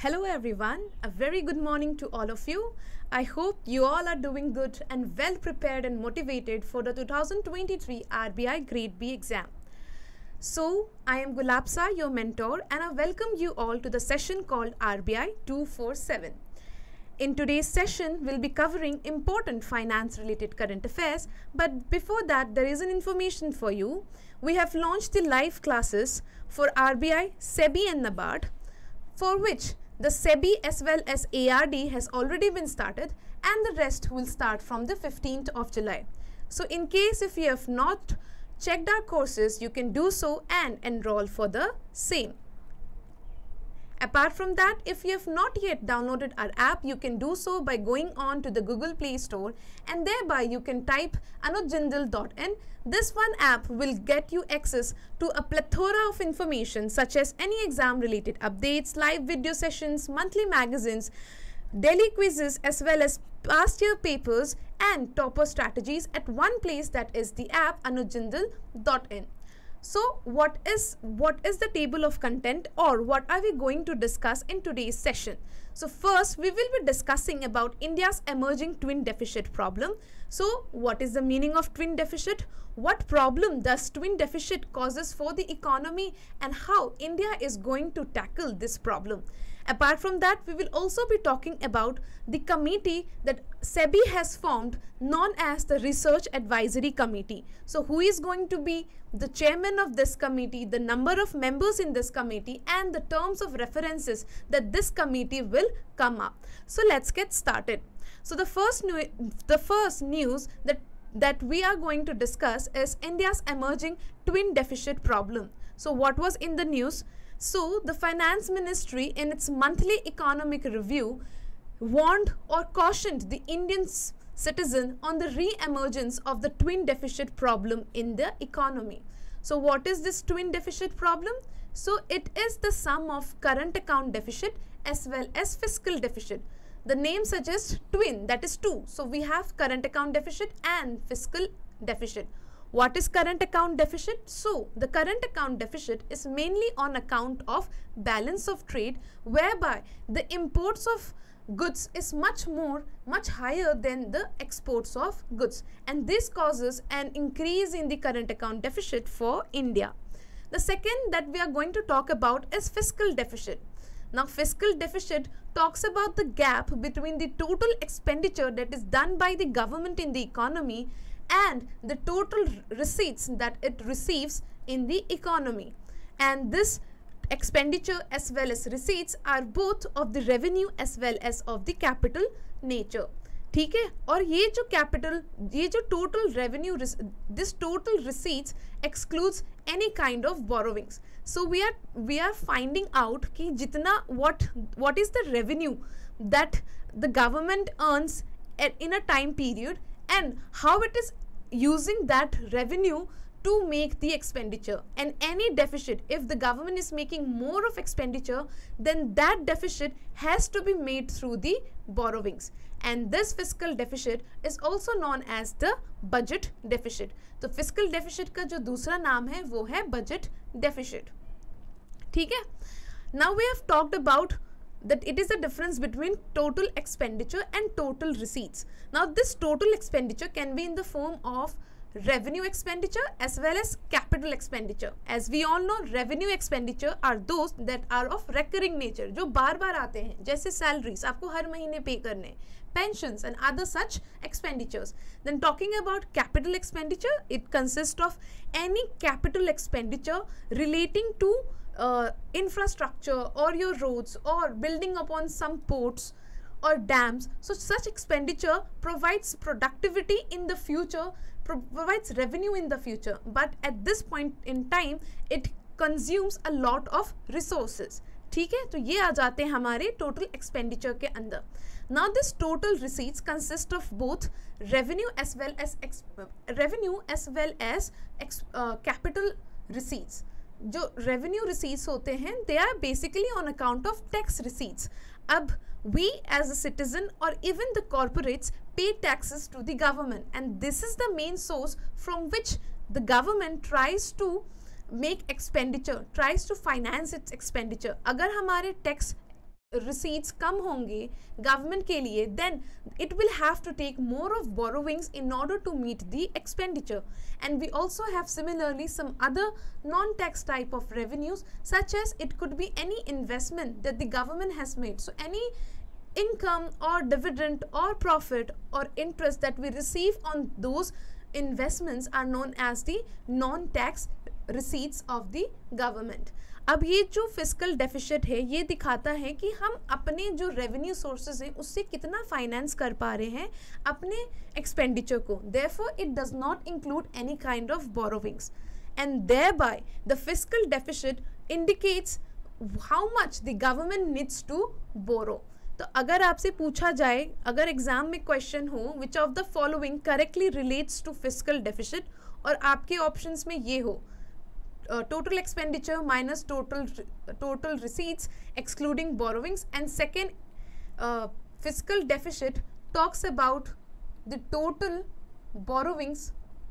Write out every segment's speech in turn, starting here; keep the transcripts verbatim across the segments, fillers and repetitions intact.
Hello everyone, a very good morning to all of you. I hope you all are doing good and well prepared and motivated for the two thousand twenty-three R B I Grade B exam. So, I am Gulabsa, your mentor, and I welcome you all to the session called R B I two forty-seven. In today's session, we'll be covering important finance-related current affairs, but before that, there is an information for you. We have launched the live classes for R B I, SEBI and NABARD, for which the SEBI as well as A R D has already been started and the rest will start from the fifteenth of July. So in case if you have not checked our courses, you can do so and enroll for the same. Apart from that, if you have not yet downloaded our app, you can do so by going on to the Google Play Store and thereby you can type anuj jindal dot in. This one app will get you access to a plethora of information such as any exam related updates, live video sessions, monthly magazines, daily quizzes as well as past year papers and topper strategies at one place, that is the app anuj jindal dot in. So what is what is the table of content, or what are we going to discuss in today's session? So first we will be discussing about India's emerging twin deficit problem. So what is the meaning of twin deficit? What problem does twin deficit causes for the economy and how India is going to tackle this problem? Apart from that, we will also be talking about the committee that SEBI has formed, known as the Research Advisory Committee. So who is going to be the chairman of this committee, the number of members in this committee, and the terms of references that this committee will come up. So let's get started. So the first new, the first news that that we are going to discuss is India's emerging twin deficit problem. So what was in the news? So the Finance Ministry in its monthly economic review warned or cautioned the Indian citizen on the re-emergence of the twin deficit problem in the economy. So what is this twin deficit problem? So it is the sum of current account deficit as well as fiscal deficit. The name suggests twin, that is two. So we have current account deficit and fiscal deficit. What is current account deficit? So the current account deficit is mainly on account of balance of trade, whereby the imports of goods is much more, much higher than the exports of goods, and this causes an increase in the current account deficit for India. The second that we are going to talk about is fiscal deficit. Now fiscal deficit talks about the gap between the total expenditure that is done by the government in the economy and the total receipts that it receives in the economy, and this expenditure as well as receipts are both of the revenue as well as of the capital nature. ठीक है, और ये जो capital, ये जो total revenue, this total receipts excludes any kind of borrowings. So we are we are finding out कि जितना what what is the revenue that the government earns at, in a time period, and how it is using that revenue to make the expenditure. And any deficit, if the government is making more of expenditure, then that deficit has to be made through the borrowings, and this fiscal deficit is also known as the budget deficit. तो fiscal deficit का जो दूसरा नाम है वो है budget deficit. ठीक है? Now we have talked about that it is the difference between total expenditure and total receipts. Now this total expenditure can be in the form of revenue expenditure as well as capital expenditure. As we all know, revenue expenditure are those that are of recurring nature, जो बार बार आते हैं, जैसे salaries आपको हर महीने पे करने, pensions and other such expenditures. Then talking about capital expenditure, it consists of any capital expenditure relating to uh, infrastructure or your roads or building upon some ports or dams. So such expenditure provides productivity in the future, provides revenue in the future, but at this point in time it consumes a lot of resources. ठीक है, तो ये आ जाते हैं हमारे total expenditure के अंदर. Now this total receipts consist of both revenue as well as uh, revenue as well as uh, capital receipts. जो revenue receipts होते हैं, they are basically on account of tax receipts. अब we as a citizen or even the corporates pay taxes to the government, and this is the main source from which the government tries to make expenditure, tries to finance its expenditure. अगर हमारे tax receipts कम होंगे government के लिए, then it will have to take more of borrowings in order to meet the expenditure. And we also have similarly some other non-tax type of revenues, such as it could be any investment that the government has made. So any income or dividend or profit or interest that we receive on those investments are known as the non-tax receipts of the government. अब ये जो fiscal deficit है ये दिखाता है कि हम अपने जो रेवेन्यू सोर्सेज हैं उससे कितना फाइनेंस कर पा रहे हैं अपने एक्सपेंडिचर को. Therefore it does not include any kind of borrowings, and thereby the fiscal deficit indicates how much the government needs to borrow. तो अगर आपसे पूछा जाए, अगर एग्जाम में क्वेश्चन हो which of the following correctly relates to fiscal deficit, और आपके ऑप्शंस में ये हो Uh, total expenditure minus total total receipts excluding borrowings, and second uh, fiscal deficit talks about the total borrowings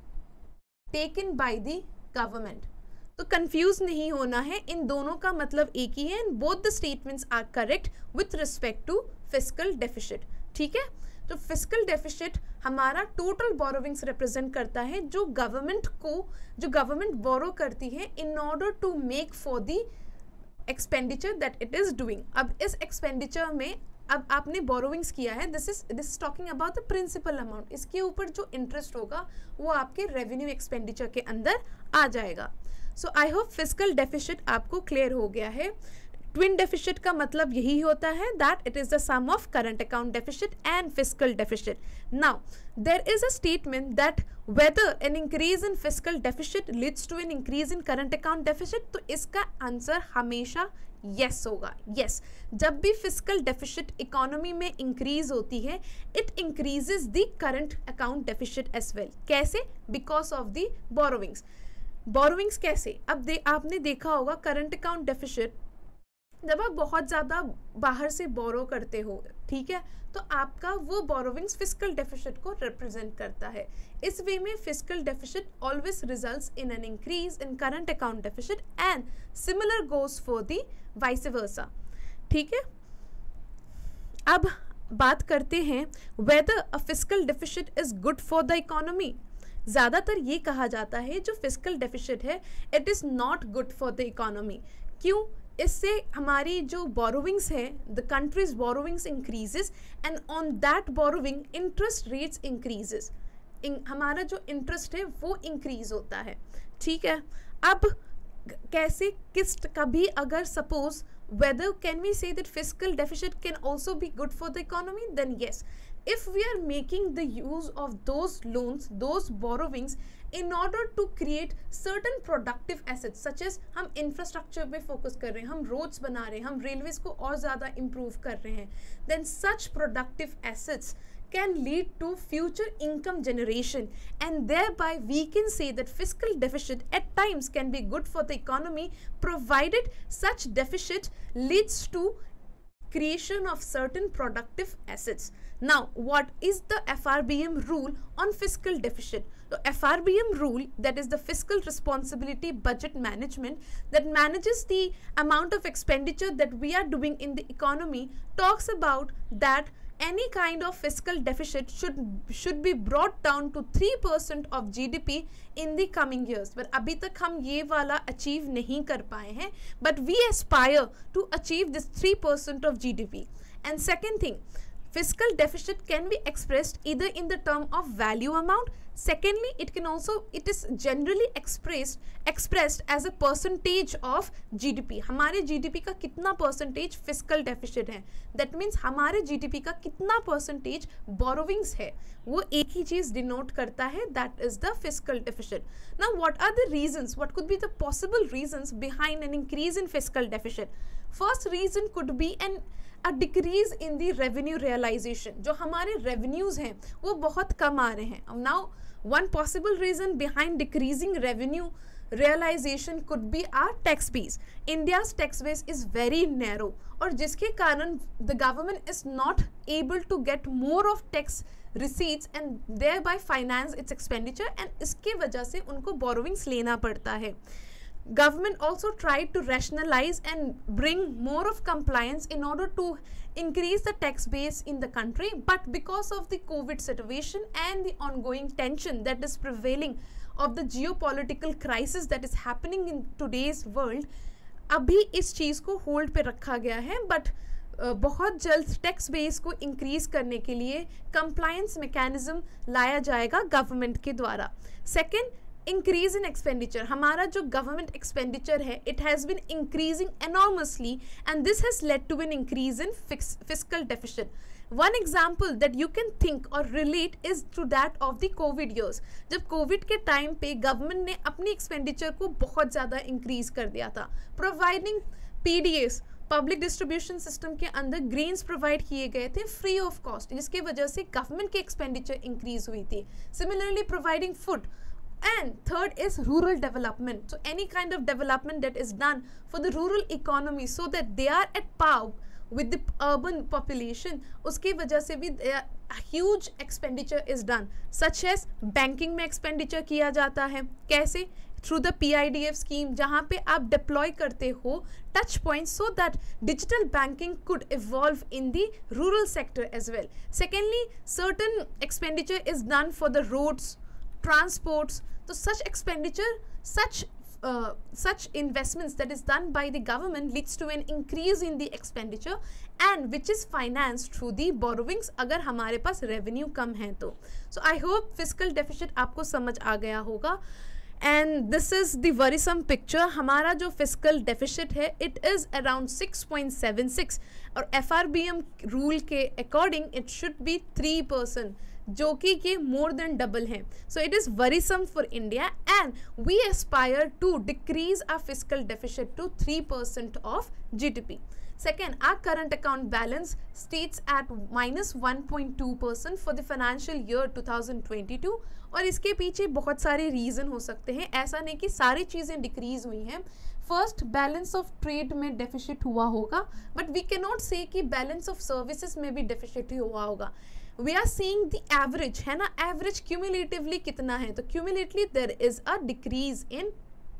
taken by the government. तो confuse नहीं होना है, इन दोनों का मतलब एक ही है, and both the statements are correct with respect to fiscal deficit. ठीक है, तो फिस्कल डेफिसिट हमारा टोटल बोरोविंग्स रिप्रेजेंट करता है जो गवर्नमेंट को जो गवर्नमेंट बोरो करती है in order to make for the expenditure that it is doing. अब इस एक्सपेंडिचर में अब आपने बोरोविंग्स किया है, this is this talking about the principal amount. इसके ऊपर जो इंटरेस्ट होगा वो आपके रेवेन्यू एक्सपेंडिचर के अंदर आ जाएगा. So I hope fiscal deficit आपको क्लियर हो गया है. ट्विन डेफिसिट का मतलब यही होता है that it is the sum of current account deficit and fiscal deficit. Now there is a statement that whether an increase in fiscal deficit leads to an increase in current account deficit. तो इसका answer हमेशा yes yes होगा. Yes yes. जब भी fiscal deficit economy में increase होती है it increases the current account deficit as well. कैसे? Because of the borrowings. Borrowings कैसे? अब दे आपने देखा होगा करंट अकाउंट डेफिसिट जब आप बहुत ज़्यादा बाहर से बोरो करते हो, ठीक है, तो आपका वो बोरोविंग्स फिस्कल डेफिसिट को रिप्रेजेंट करता है. इस वे में fiscal deficit always results in an increase in current account deficit and similar goes for the vice versa. ठीक है, अब बात करते हैं whether a fiscal deficit is good for the economy. ज़्यादातर ये कहा जाता है जो फिस्कल डेफिसिट है it is not good for the economy. क्यों? इससे हमारी जो बोरोविंग्स है the countries borrowings increases and on that borrowing interest rates increases. हमारा जो इंटरेस्ट है वो इंक्रीज होता है. ठीक है, अब कैसे किस कभी अगर suppose whether can we say that fiscal deficit can also be good for the economy? Then yes, if we are making the use of those loans, those borrowings in order to create certain productive assets such as हम infrastructure पे focus कर रहे हैं, हम roads बना रहे हैं, हम railways को और ज़्यादा improve कर रहे हैं, then such productive assets can lead to future income generation, and thereby we can say that fiscal deficit at times can be good for the economy provided such deficit leads to creation of certain productive assets. Now, what is the F R B M rule on fiscal deficit? The F R B M rule, that is the fiscal responsibility budget management, that manages the amount of expenditure that we are doing in the economy, talks about that any kind of fiscal deficit should should be brought down to three percent of G D P in the coming years. But अभी तक हम ये वाला achieve नहीं कर पाए हैं, but we aspire to achieve this three percent of G D P. And second thing, fiscal deficit can be expressed either in the term of value amount. Secondly, it can also, it is generally expressed expressed as a percentage of G D P. हमारे G D P का कितना percentage fiscal deficit है, that means हमारे G D P का कितना percentage borrowings है, वो एक ही चीज़ denote करता है, that is the fiscal deficit. Now, what are the reasons? What could be the possible reasons behind an increase in fiscal deficit? First reason could be an a decrease in the revenue realization. जो हमारे revenues हैं वो बहुत कम आ रहे हैं. Now, one possible reason behind decreasing revenue realization could be our tax base. India's tax base is very narrow, और जिसके कारण the government is not able to get more of tax receipts and thereby finance its expenditure, and इसके वजह से उनको borrowings लेना पड़ता है. government also tried to rationalize and bring more of compliance in order to increase the tax base in the country, but because of the COVID situation and the ongoing tension that is prevailing of the geopolitical crisis that is happening in today's world, अभी इस चीज़ को hold पे रखा गया है. But uh, बहुत जल्द tax base को इंक्रीज करने के लिए कंप्लायंस मैकेनिज्म लाया जाएगा गवर्नमेंट के द्वारा. Second, increase in expenditure. हमारा जो गवर्नमेंट एक्सपेंडिचर है it has been increasing enormously and this has led to an increase in fiscal deficit. One example that you can think or relate is to that of the COVID years. जब COVID के time पे गवर्नमेंट ने अपनी expenditure को बहुत ज़्यादा increase कर दिया था, providing P D S public distribution system के अंदर ग्रेन्स प्रोवाइड किए गए थे फ्री ऑफ कॉस्ट, जिसकी वजह से गवर्नमेंट की एक्सपेंडिचर इंक्रीज हुई थी. Similarly providing food. And third is rural development. So any kind of development that is done for the rural economy so that they are at par with the urban population, उसकी वजह से भी huge expenditure is done, such as banking में expenditure किया जाता है. कैसे? Through the P I D F scheme, जहाँ पे आप डिप्लॉय करते हो touch point so that digital banking could evolve in the rural sector as well. Secondly, certain expenditure is done for the roads, transports. So such expenditure, such uh, such investments that is done by the government leads to an increase in the expenditure and which is financed through the borrowings अगर हमारे पास revenue कम है तो. So I hope fiscal deficit आपको समझ आ गया होगा. And this is the worrisome picture. हमारा जो fiscal deficit है it is around six point seven six और F R B M rule के according it should be three percent, जो कि ये मोर देन डबल है. So it is worrisome for India and we aspire to decrease our fiscal deficit to three percent of G D P. Second, our current account balance states at minus one point two percent for the financial year twenty twenty-two. और इसके पीछे बहुत सारे reason हो सकते हैं, ऐसा नहीं कि सारी चीज़ें डिक्रीज हुई हैं. फर्स्ट, बैलेंस ऑफ ट्रेड में डेफिसिट हुआ होगा, बट वी कैन नॉट से कि बैलेंस ऑफ सर्विसेज में भी डेफिसिट हुआ होगा. We are seeing the average, है ना, एवरेज क्यूमुलेटिवली कितना है, तो cumulatively there is a decrease in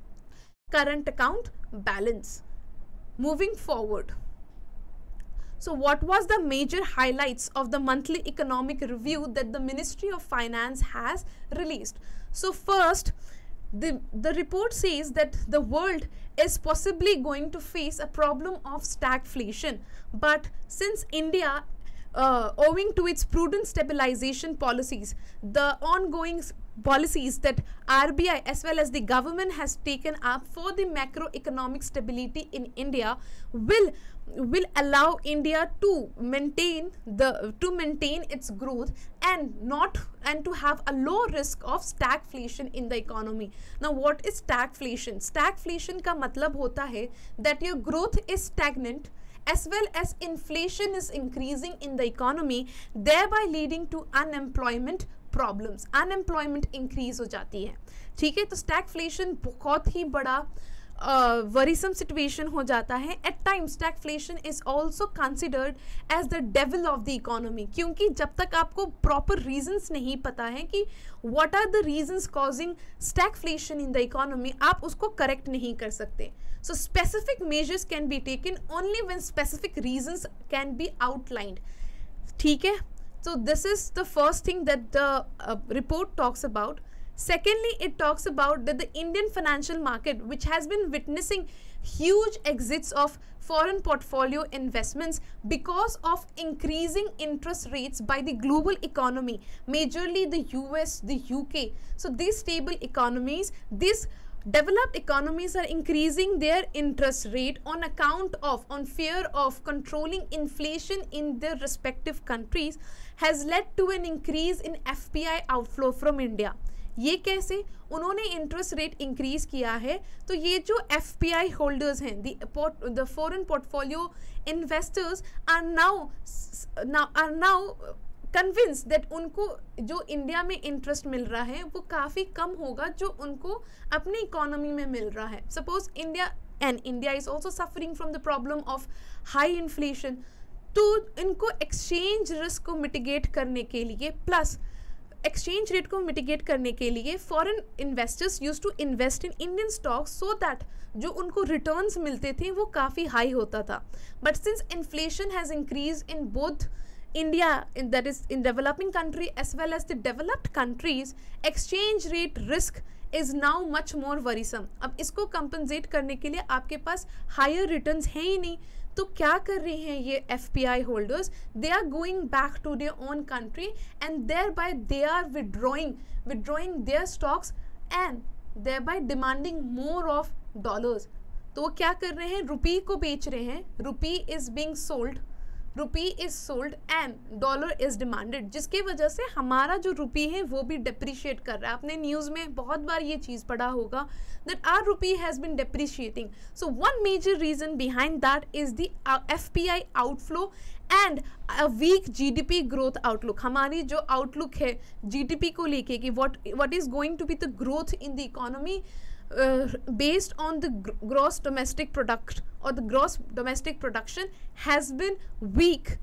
current account balance. Moving forward, so what was the major highlights of the monthly economic review that the Ministry of Finance has released? So first, the the report says that the world is possibly going to face a problem of stagflation, but since India, uh, owing to its prudent stabilization policies, the ongoing policies that R B I as well as the government has taken up for the macroeconomic stability in India will will allow India to maintain the to maintain its growth and not and to have a low risk of stagflation in the economy. Now what is stagflation? Stagflation का मतलब होता है that your growth is stagnant as well as inflation is increasing in the economy, thereby leading to unemployment problems, unemployment increase हो जाती है. ठीक है, तो स्टैगफ्लेशन बहुत ही बड़ा वरीसम uh, सिचुएशन हो जाता है. At times stagflation is also considered as the devil of the economy, क्योंकि जब तक आपको प्रॉपर रीजंस नहीं पता है कि what are the reasons causing stagflation in the economy, आप उसको करेक्ट नहीं कर सकते. So specific measures can be taken only when specific reasons can be outlined. ठीक है, so this is the first thing that the uh, report talks about. Secondly, it talks about that the Indian financial market, which has been witnessing huge exits of foreign portfolio investments because of increasing interest rates by the global economy, majorly the U S, the U K. So these stable economies, these developed economies are increasing their interest rate on account of, on fear of controlling inflation in their respective countries, has led to an increase in F P I outflow from India. ये कैसे? उन्होंने interest rate increase किया है, तो ये जो F P I holders हैं, the foreign portfolio investors are now are now convinced that उनको जो इंडिया में इंटरेस्ट मिल रहा है वो काफ़ी कम होगा जो उनको अपनी इकोनॉमी में मिल रहा है. Suppose India and India is also suffering from the problem of high inflation, तो इनको एक्सचेंज रिस्क को मिटिगेट करने के लिए प्लस एक्सचेंज रेट को मिटिगेट करने के लिए foreign investors used to invest in Indian stocks so that जो उनको रिटर्न्स मिलते थे वो काफ़ी हाई होता था. But since inflation has increase in both India, in, that is in developing country as well as the developed countries, exchange rate risk is now much more worrisome. अब इसको compensate करने के लिए आपके पास higher returns है ही नहीं, तो क्या कर रहे हैं ये F P I holders? They are going back to their own country and thereby they are withdrawing withdrawing their stocks and thereby demanding more of dollars. तो वो क्या कर रहे हैं? रुपी को बेच रहे हैं. Rupee is being sold. Rupee is sold and dollar is demanded, जिसकी वजह से हमारा जो रुपी है वो भी डिप्रिशिएट कर रहा है. आपने न्यूज़ में बहुत बार ये चीज़ पढ़ा होगा that our rupee has been depreciating. So one major reason behind that is the F P I outflow and a weak GDP growth outlook. हमारी जो आउटलुक है जीडीपी को लेके कि what what is going to be the growth in the economy Uh, based on the gr gross domestic product or the gross domestic production has been weak.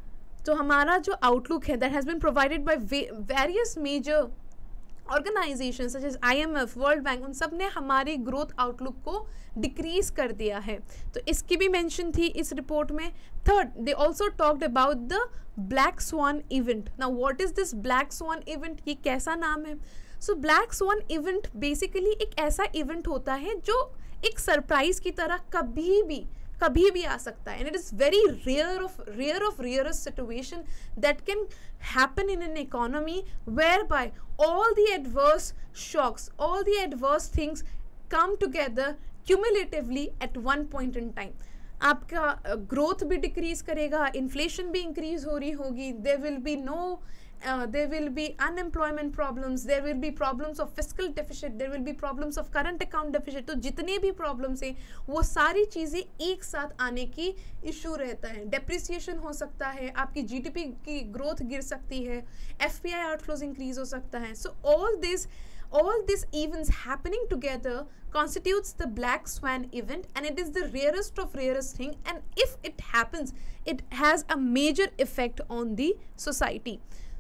तो हमारा जो outlook है that has been provided by various major organizations such as I M F, World Bank, उन सब ने हमारी growth outlook को decrease कर दिया है. तो इसकी भी mention थी इस report में. Third, they also talked about the Black Swan event. Now what is this Black Swan event? ये कैसा नाम है? So black swan event basically एक ऐसा इवेंट होता है जो एक सरप्राइज की तरह कभी भी कभी भी आ सकता है. And it is very rare of rare of rarest situation that can happen in an economy whereby all the adverse shocks, all the adverse things come together cumulatively at one point in time. आपका growth भी decrease करेगा, inflation भी increase हो रही होगी, there will be no Uh, there will be unemployment problems, there will be problems of fiscal deficit, there will be problems of current account deficit. तो जितने भी problems हैं वो सारी चीज़ें एक साथ आने की इशू रहता है. depreciation हो सकता है, आपकी G D P की growth गिर सकती है, F P I outflows increase हो सकता है. So all this all these events happening together constitutes the black swan event, and it is the rarest of rarest thing, and if it happens it has a major effect on the society.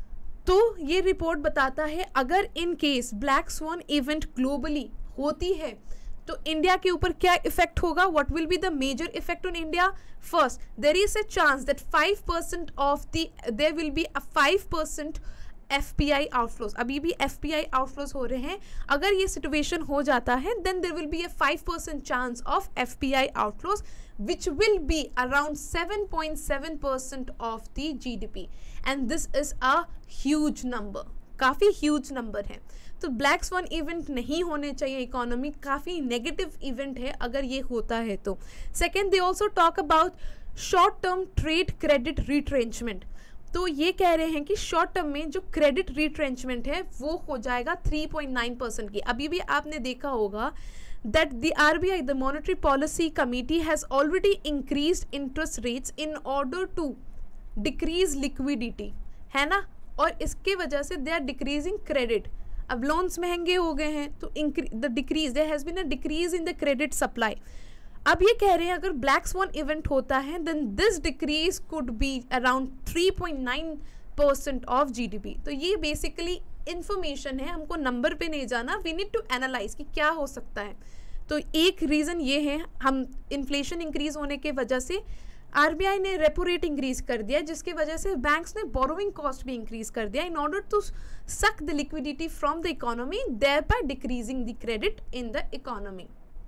तो ये report बताता है अगर in case black swan event globally होती है तो India के ऊपर क्या इफेक्ट होगा. What will be the major effect on India? First, there is a chance that five percent of the there will be a five percent F P I outflows. अभी भी F P I outflows हो रहे हैं. अगर ये situation हो जाता है then there will be a five percent chance of F P I outflows which will be around seven point seven percent of the G D P, and this is a huge number. काफ़ी huge number है. तो black swan event नहीं होने चाहिए. Economy काफ़ी negative event है अगर ये होता है तो. Second, they also talk about short term trade credit retrenchment. तो ये कह रहे हैं कि शॉर्ट टर्म में जो क्रेडिट रिट्रेंचमेंट है वो हो जाएगा थ्री पॉइंट नाइन परसेंट की. अभी भी आपने देखा होगा that the R B I, the Monetary Policy Committee, has already increased interest rates in order to decrease liquidity, है ना. और इसके वजह से they are decreasing credit. अब loans महंगे हो गए हैं तो the decrease, there has been a decrease in the credit supply. अब ये कह रहे हैं अगर black swan event होता है then this decrease could be around three point nine percent of G D P. तो ये basically इन्फॉर्मेशन है, हमको नंबर पे नहीं जाना. वी नीड टू एनालाइज कि क्या हो सकता है. तो एक रीज़न ये है, हम इन्फ्लेशन इंक्रीज होने के वजह से आरबीआई ने रेपो रेट इंक्रीज कर दिया, जिसकी वजह से बैंक्स ने बोरोइंग कॉस्ट भी इंक्रीज कर दिया in order to suck the liquidity from the economy, thereby decreasing the credit in the economy.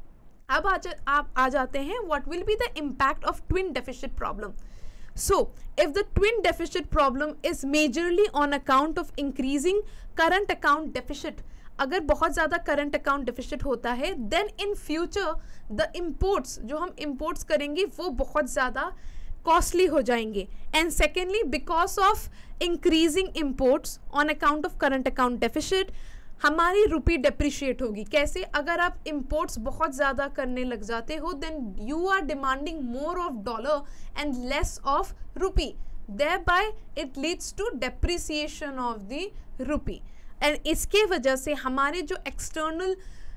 अब आ जा, आप आ जाते हैं what will be the impact of twin deficit problem. So, if the twin deficit problem is majorly on account of increasing current account deficit, अगर बहुत ज़्यादा current account deficit होता है then in future the imports जो हम imports करेंगे वो बहुत ज़्यादा costly हो जाएंगे. And secondly, because of increasing imports on account of current account deficit, हमारी रुपी डेप्रिशिएट होगी. कैसे? अगर आप इम्पोर्ट्स बहुत ज़्यादा करने लग जाते हो then you are demanding more of dollar and less of rupee, thereby it leads to depreciation of the rupee. And इसके वजह से हमारे जो एक्सटर्नल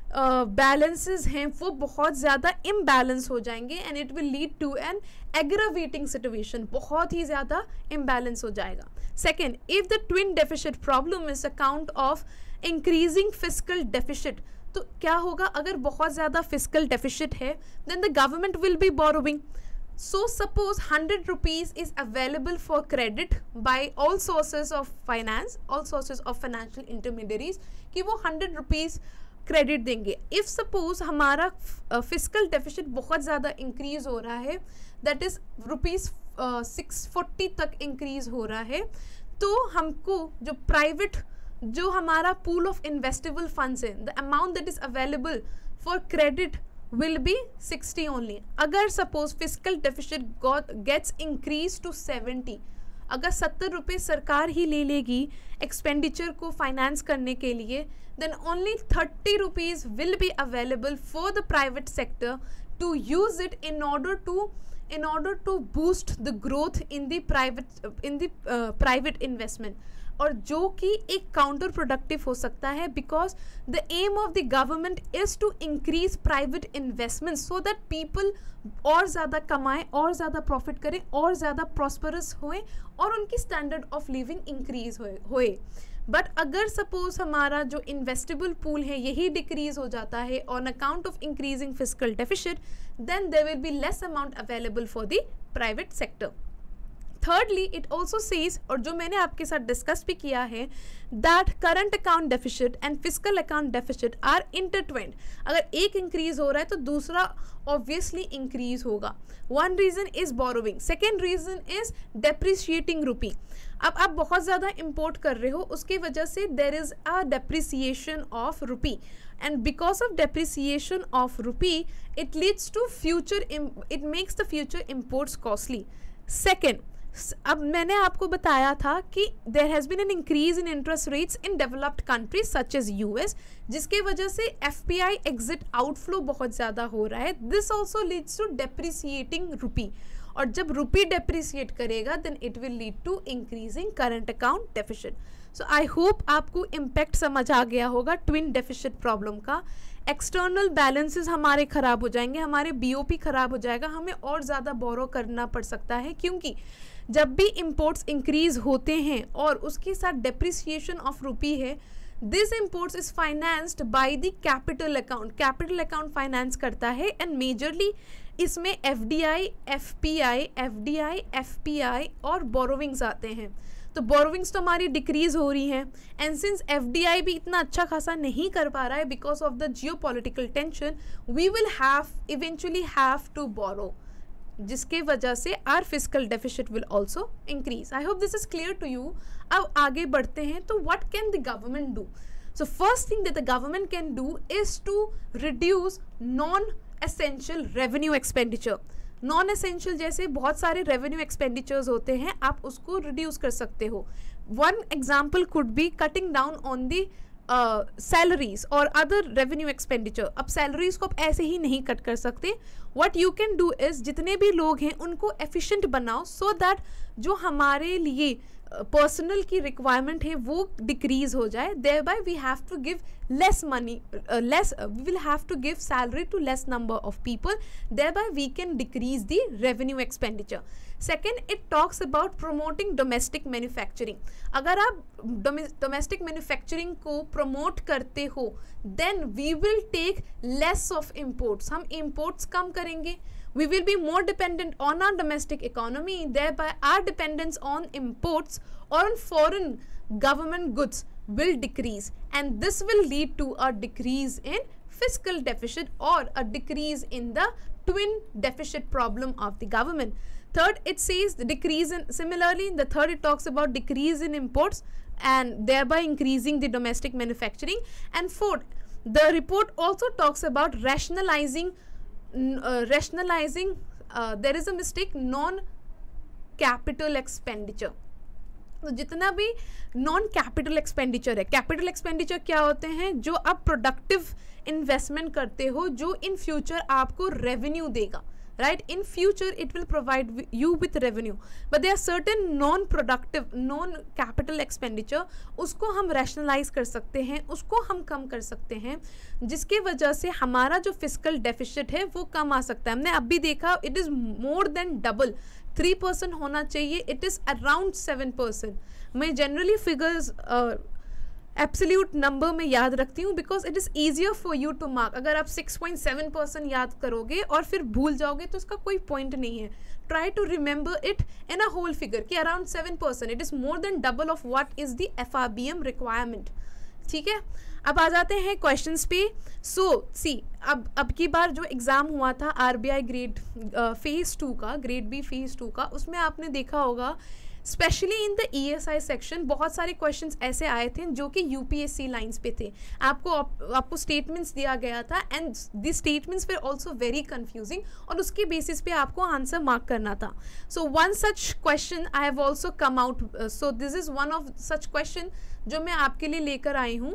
बैलेंसेस uh, हैं वो बहुत ज़्यादा इम्बैलेंस हो जाएंगे and it will lead to an aggravating situation, बहुत ही ज़्यादा इम्बैलेंस हो जाएगा. Second, if the twin deficit problem is account of increasing fiscal deficit, तो क्या होगा अगर बहुत ज़्यादा फिस्कल डेफिसिट है then the government will be borrowing. So suppose one hundred rupees is available for credit by all sources of finance, all sources of financial intermediaries, कि वो one hundred rupees credit देंगे. If suppose हमारा fiscal deficit बहुत ज़्यादा increase हो रहा है, that is rupees six forty तक इंक्रीज हो रहा है, तो हमको जो प्राइवेट जो हमारा पूल ऑफ इन्वेस्टेबल फंड्स है, the amount that is available for credit will be sixty only. अगर suppose fiscal deficit gets increase to seventy, अगर सत्तर रुपये सरकार ही ले लेगी एक्सपेंडिचर को फाइनेंस करने के लिए, then only thirty rupees will be available for the private sector to use it in order to in order to boost the growth in the private in the uh, private investment, और जो कि एक counter productive हो सकता है, because the aim of the government is to increase private investment so that people और ज़्यादा कमाएं, और ज़्यादा प्रॉफिट करें, और ज़्यादा प्रॉस्परस होएं, और उनकी स्टैंडर्ड ऑफ लिविंग इंक्रीज होए. बट अगर सपोज हमारा जो इन्वेस्टेबल पूल है यही डिक्रीज हो जाता है on account of increasing fiscal deficit, then there will be less amount available for the private sector. Thirdly, it also says, और जो मैंने आपके साथ डिस्कस भी किया है, that current account deficit and fiscal account deficit are intertwined. अगर एक इंक्रीज हो रहा है तो दूसरा ऑब्वियसली इंक्रीज होगा. One reason is borrowing, second reason is depreciating rupee. अब आप बहुत ज़्यादा इम्पोर्ट कर रहे हो, उसकी वजह से there is a depreciation of rupee, and because of depreciation of rupee it leads to future it makes the future imports costly. Second, अब मैंने आपको बताया था कि there has been an increase in interest rates in developed countries such as U S, जिसके वजह से F P I exit outflow बहुत ज़्यादा हो रहा है. This also leads to depreciating rupee, और जब रुपी डेप्रिसिएट करेगा then it will lead to increasing current account deficit. So I hope आपको इम्पैक्ट समझ आ गया होगा ट्विन डेफिसिट प्रॉब्लम का. एक्सटर्नल बैलेंसेस हमारे ख़राब हो जाएंगे, हमारे बी ओ पी ख़राब हो जाएगा, हमें और ज़्यादा बोरो करना पड़ सकता है, क्योंकि जब भी इम्पोर्ट्स इंक्रीज होते हैं और उसके साथ डेप्रिसिएशन ऑफ रुपी है, this imports is financed by the capital account. Capital account finance करता है, एंड मेजरली इसमें F D I, F P I, F D I, F P I और बोरोविंग्स आते हैं. तो बोरोविंग्स तो हमारी डिक्रीज हो रही हैं, and since F D I भी इतना अच्छा खासा नहीं कर पा रहा है because of the geo political tension, we will have eventually have to borrow, जिसके वजह से our fiscal deficit will also increase. I hope this is clear to you. अब आगे बढ़ते हैं, तो what can the government do? So first thing that the government can do is to reduce non essential revenue expenditure. Non essential जैसे बहुत सारे revenue expenditures होते हैं, आप उसको रिड्यूस कर सकते हो. One example could be cutting down on the salaries और अदर रेवेन्यू एक्सपेंडिचर. अब सैलरीज को आप ऐसे ही नहीं कट कर सकते. What you can do is जितने भी लोग हैं उनको एफिशिएंट बनाओ, सो दैट जो हमारे लिए पर्सनल uh, की रिक्वायरमेंट है वो डिक्रीज हो जाए. Thereby we have to give less money, less we will have to give salary to less number of people. Thereby we can decrease the revenue expenditure. Second, it talks about promoting domestic manufacturing. अगर आप domestic manufacturing को promote करते हो, then we will take less of imports. हम imports कम करेंगे. We will be more dependent on our domestic economy, thereby our dependence on imports or on foreign government goods will decrease, and this will lead to a decrease in fiscal deficit or a decrease in the twin deficit problem of the government. Third, it says the decrease in, similarly in the third it talks about decrease in imports and thereby increasing the domestic manufacturing. And fourth, the report also talks about rationalizing Uh, rationalizing uh, there is a mistake non capital expenditure. तो जितना भी non capital expenditure है, capital expenditure क्या होते हैं? जो आप productive investment करते हो, जो इन फ्यूचर आपको रेवेन्यू देगा. right? In future it will provide you with revenue, but there are certain non productive non capital expenditure, उसको हम rationalize कर सकते हैं, उसको हम कम कर सकते हैं, जिसके वजह से हमारा जो fiscal deficit है वो कम आ सकता है. हमने अभी देखा it is more than double, three percent होना चाहिए, it is around seven percent. मैं generally figures uh, absolute number में याद रखती हूँ because it is easier for you to mark. अगर आप सिक्स पॉइंट सेवन परसेंट याद करोगे और फिर भूल जाओगे तो इसका कोई पॉइंट नहीं है. Try to remember it in a whole figure कि around seven percent, it is more than double of what is the F R B M requirement. ठीक है, अब आ जाते हैं क्वेश्चंस पे. सो सी, अब अब की बार जो एग्ज़ाम हुआ था R B I grade phase two का, ग्रेड बी फेज़ टू का, उसमें आपने देखा होगा specially in the E S I section बहुत सारे क्वेश्चंस ऐसे आए थे जो कि U P S C lines पे थे. आपको आपको स्टेटमेंट्स दिया गया था and the statements were also very confusing और उसके बेसिस पे आपको आंसर मार्क करना था. So one such question I have also come out. So this is one of such question जो मैं आपके लिए लेकर आई हूँ.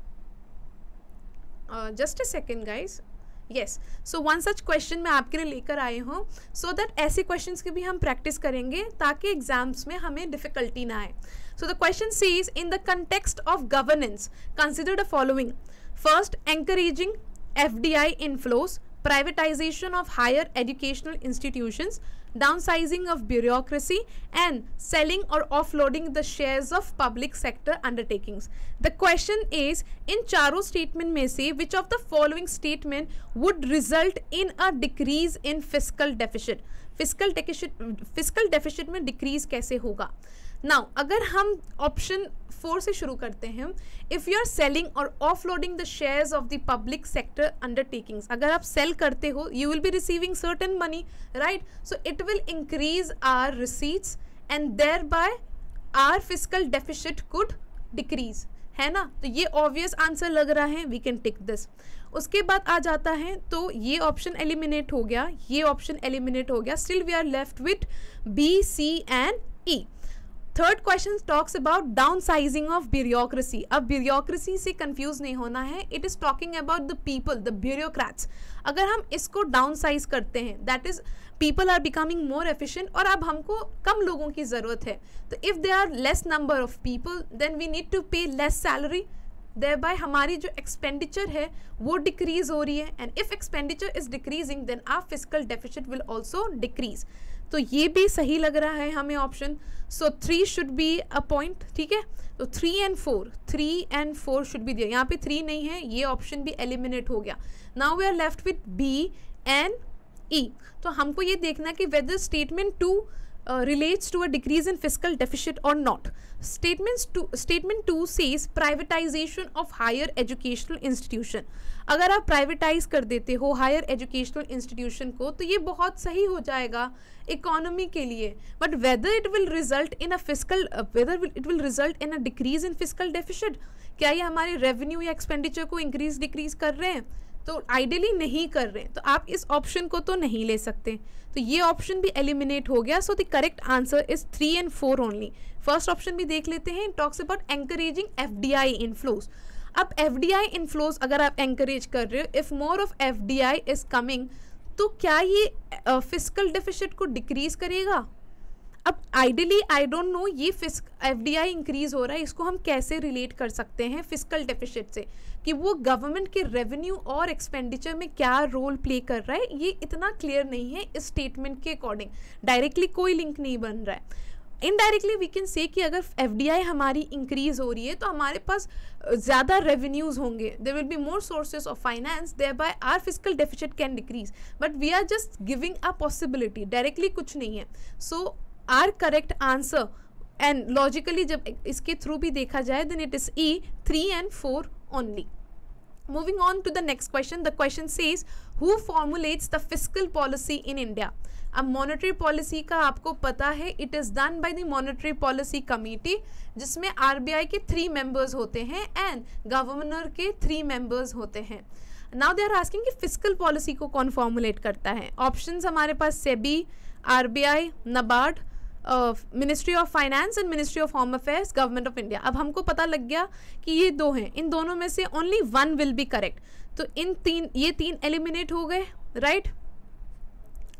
Just a second guys. Yes, so one such question मैं आपके लिए लेकर आई हूँ सो दैट ऐसे क्वेश्चंस की भी हम प्रैक्टिस करेंगे ताकि एग्जाम्स में हमें डिफिकल्टी ना आए. So the question says in the context of governance consider the following. First, encouraging F D I inflows, privatization of higher educational institutions, downsizing of bureaucracy, and selling or offloading the shares of public sector undertakings. The question is, in चारों statement में से which of the following statement would result in a decrease in fiscal deficit? Fiscal deficit fiscal deficit में decrease कैसे होगा? Now अगर हम option four से शुरू करते हैं, इफ़ यू आर सेलिंग और offloading the shares of the public sector undertakings, अगर आप सेल करते हो you will be receiving certain money, right? So it will increase our receipts and thereby our fiscal deficit could decrease, है ना? तो ये obvious answer लग रहा है, वी कैन टिक दिस. उसके बाद आ जाता है तो ये ऑप्शन एलिमिनेट हो गया, ये ऑप्शन एलिमिनेट हो गया. Still we are left with B, C and E. Third question talks about downsizing of bureaucracy. अब ब्यूरोक्रेसी से कंफ्यूज नहीं होना है, it is talking about the people, the bureaucrats. अगर हम इसको डाउन साइज करते हैं that is people are becoming more efficient और अब हमको कम लोगों की ज़रूरत है. तो if they are less number of people then we need to पे लेस सैलरी, thereby हमारी जो एक्सपेंडिचर है वो डिक्रीज हो रही है and if expenditure is decreasing then our fiscal deficit will also decrease. तो ये भी सही लग रहा है हमें option. So three should be a point. ठीक है, तो three and four three and four should be दिया. यहाँ पे थ्री नहीं है, ये ऑप्शन भी एलिमिनेट हो गया. Now we are left with B and E. तो हमको ये देखना है कि whether statement two Uh, relates to a decrease in fiscal deficit or not. Statements two, statement two says privatization of higher educational institution. अगर आप privatise कर देते हो हायर एजुकेशनल इंस्टीट्यूशन को तो ये बहुत सही हो जाएगा इकोनॉमी के लिए. But whether it will result in a fiscal whether it will result in a decrease in fiscal deficit, क्या ये हमारे रेवेन्यू या एक्सपेंडिचर को इंक्रीज डिक्रीज कर रहे हैं? तो आइडियली नहीं कर रहे हैं, तो आप इस ऑप्शन को तो नहीं ले सकते. तो ये ऑप्शन भी एलिमिनेट हो गया. So the correct answer is three and four only. First option भी देख लेते हैं, talks about encouraging F D I inflows. अब एफ डी आई इनफ्लोज अगर आप एंकरेज कर रहे हो, if more of F D I is coming, तो क्या ये फिस्कल uh, डेफिसिट को डिक्रीज करेगा? अब आइडियली आई डोंट नो ये फिस्क एफ डी आई इंक्रीज हो रहा है, इसको हम कैसे रिलेट कर सकते हैं फिस्कल डेफिसिट से, कि वो गवर्नमेंट के रेवेन्यू और एक्सपेंडिचर में क्या रोल प्ले कर रहा है, ये इतना क्लियर नहीं है इस स्टेटमेंट के अकॉर्डिंग. डायरेक्टली कोई लिंक नहीं बन रहा है. इनडायरेक्टली वी कैन से कि अगर एफ डी आई हमारी इंक्रीज हो रही है तो हमारे पास ज़्यादा रेवेन्यूज़ होंगे, there will be more sources of finance, thereby our fiscal deficit can decrease. But we are just giving a possibility, directly कुछ नहीं है. So our correct answer and logically जब इसके थ्रू भी देखा जाए then it is E, three and four only. Moving on to the next question, the question says who formulates the fiscal policy in India? अब monetary policy का आपको पता है it is done by the monetary policy committee, जिसमें RBI के three members होते हैं and governor के थ्री मेंबर्स होते हैं. नाउ दे आर आस्किंग कि फिस्कल पॉलिसी को कौन फॉर्मुलेट करता है. ऑप्शंस हमारे पास SEBI, RBI, NABARD, ministry of finance and ministry of home affairs, government of India. अब हमको पता लग गया कि ये दो हैं, इन दोनों में से only one will be correct. तो इन तीन ये तीन एलिमिनेट हो गए, राइट right?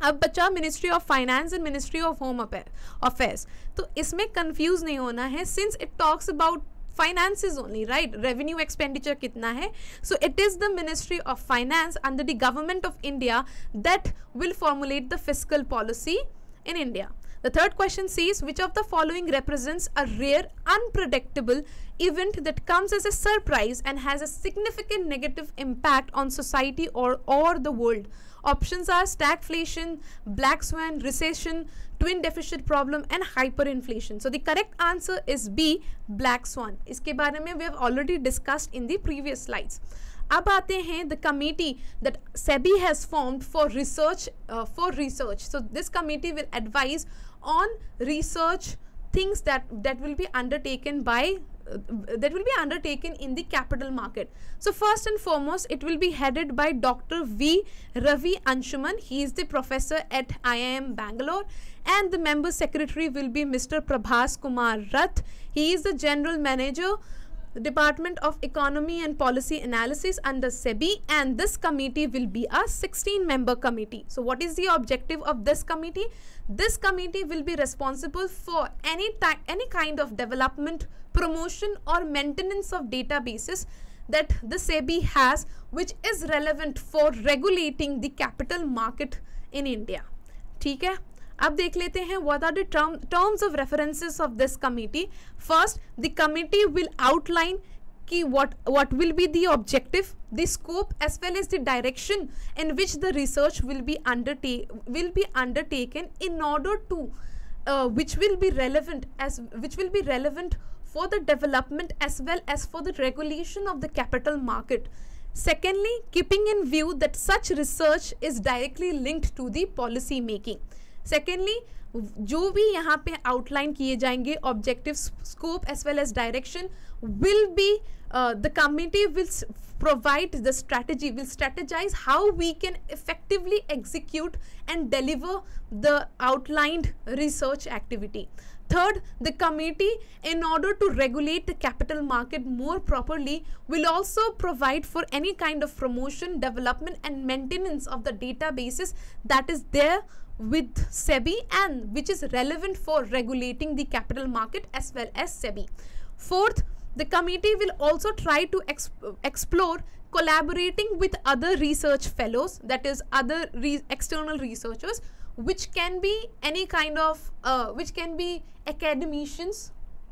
अब बचा ministry of finance and ministry of home affairs. तो इसमें कंफ्यूज नहीं होना है, since it talks about finances only, right? Revenue expenditure कितना है? So it is the Ministry of Finance under the government of India that will formulate the fiscal policy in India. The third question says, which of the following represents a rare, unpredictable event that comes as a surprise and has a significant negative impact on society or, or the world? Options are stagflation, black swan, recession, twin deficit problem and hyperinflation. So the correct answer is B, black swan. इसके बारे में we have already discussed in the previous slides. अब आते हैं the committee that SEBI has formed for research uh, for research. So this committee will advise on research things that that will be undertaken by uh, that will be undertaken in the capital market. So first and foremost, it will be headed by Doctor V. Ravi Anshuman. He is the professor at I I M Bangalore, and the member secretary will be Mister Prabhas Kumar Rath. He is the general manager, the Department of Economy and Policy Analysis under SEBI, and this committee will be a sixteen member committee. So what is the objective of this committee? This committee will be responsible for any type, any kind of development, promotion or maintenance of databases that the SEBI has, which is relevant for regulating the capital market in India. ठीक है, अब देख लेते हैं what are the term, terms of references of this committee. First, the committee will outline कि what what will be the objective, the scope as well as the direction in which the research will be undertake will be undertaken in order to uh, which will be relevant as which will be relevant for the development as well as for the regulation of the capital market. Secondly, keeping in view that such research is directly linked to the policy making. Secondly, जो भी यहाँ पे outline किए जाएंगे objective, scope as well as direction will be uh, the committee will provide the strategy, will strategize how we can effectively execute and deliver the outlined research activity. Third, the committee, in order to regulate the capital market more properly, will also provide for any kind of promotion, development and maintenance of the databases that is there with SEBI and which is relevant for regulating the capital market as well as SEBI. Fourth, the committee will also try to exp explore collaborating with other research fellows, that is other re external researchers, which can be any kind of uh, which can be academicians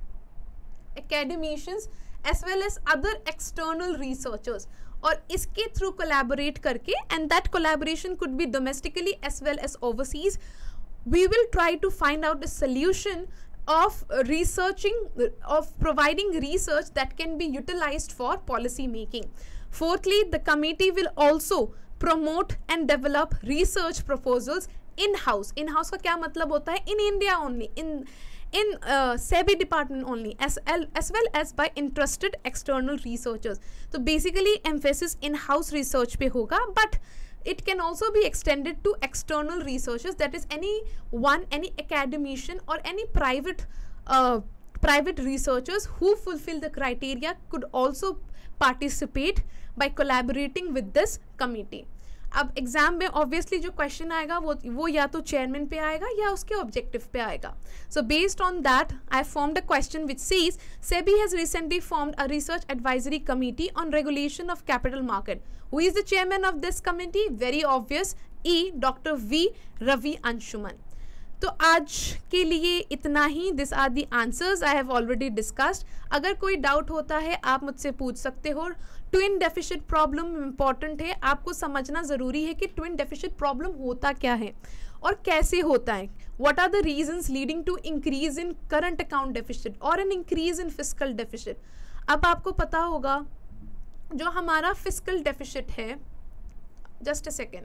academicians as well as other external researchers, और इसके through collaborate करके, and that collaboration could be domestically as well as overseas, we will try to find out a solution of researching, of providing research that can be utilized for policy making. Fourthly, the committee will also promote and develop research proposals in-house. In-house का क्या मतलब होता है? In India only, in in uh, SEBI department only, as, as well as by interested external researchers. So basically emphasis in-house research पे होगा, but it can also be extended to external researchers, that is any one, any academician or any private uh, private researchers who fulfill the criteria could also participate by collaborating with this committee. अब exam में obviously जो question आएगा वो वो या तो chairman पे आएगा या उसके ऑब्जेक्टिव पे आएगा. So based on that I formed a question which says SEBI has recently formed a research advisory committee on regulation of capital market. Who is the chairman of this committee? Very obvious, ई doctor V Ravi Anshuman. तो आज के लिए इतना ही. This are the answers I have already discussed. अगर कोई doubt होता है आप मुझसे पूछ सकते हो. ट्विन डेफिसिट प्रॉब्लम इम्पॉर्टेंट है, आपको समझना ज़रूरी है कि ट्विन डेफिसिट प्रॉब्लम होता क्या है और कैसे होता है. What are the reasons leading to increase in current account deficit और an increase in fiscal deficit. अब आपको पता होगा जो हमारा फिस्कल डेफिसिट है, just a second.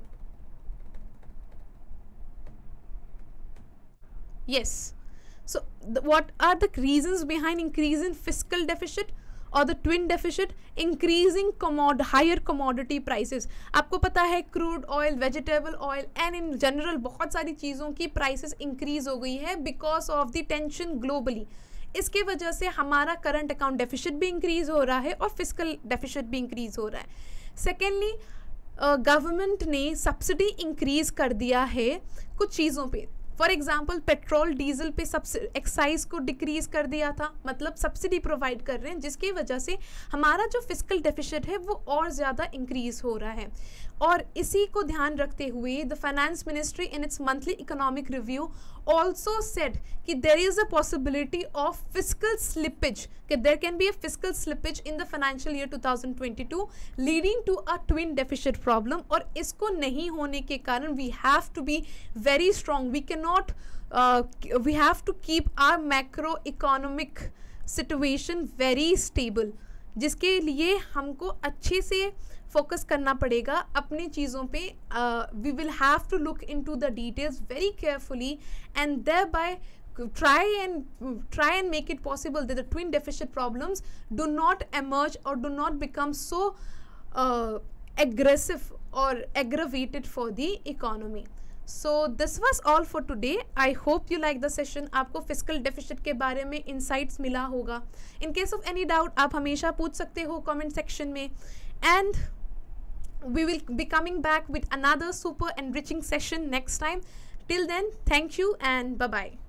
Yes. So the, what are the reasons behind increase in fiscal deficit or the twin deficit? Increasing commod higher commodity prices. आपको पता है crude oil, vegetable oil and in general बहुत सारी चीज़ों की prices increase हो गई है because of the tension globally. इसके वजह से हमारा करंट अकाउंट डेफिसिट भी इंक्रीज हो रहा है और फिस्कल डेफिसिट भी इंक्रीज हो रहा है. सेकेंडली, गवर्नमेंट uh, ने सब्सिडी इंक्रीज कर दिया है कुछ चीज़ों पे. फॉर एग्जाम्पल पेट्रोल डीजल पे एक्साइज को डिक्रीज कर दिया था, मतलब सब्सिडी प्रोवाइड कर रहे हैं, जिसकी वजह से हमारा जो फिस्कल डेफिसिट है वो और ज़्यादा इंक्रीज हो रहा है. और इसी को ध्यान रखते हुए the finance ministry in its monthly economic review also said कि there is a possibility of fiscal slippage, कि there can be a fiscal slippage in the financial year two thousand twenty two leading to a twin deficit problem. और इसको नहीं होने के कारण we have to be very strong. We can not we have to keep our macro economic situation very stable, जिसके लिए हमको अच्छे से फोकस करना पड़ेगा अपनी चीज़ों पे. We will have to look into the details very carefully and thereby try and try and make it possible that the twin deficit problems do not emerge or do not become so uh, aggressive or aggravated for the economy. So this was all for today. I hope you like the session. आपको फिस्कल डेफिसिट के बारे में insights मिला होगा. In case of any doubt आप हमेशा पूछ सकते हो कमेंट सेक्शन में. And we will be coming back with another super enriching session next time. Till then, thank you and bye bye.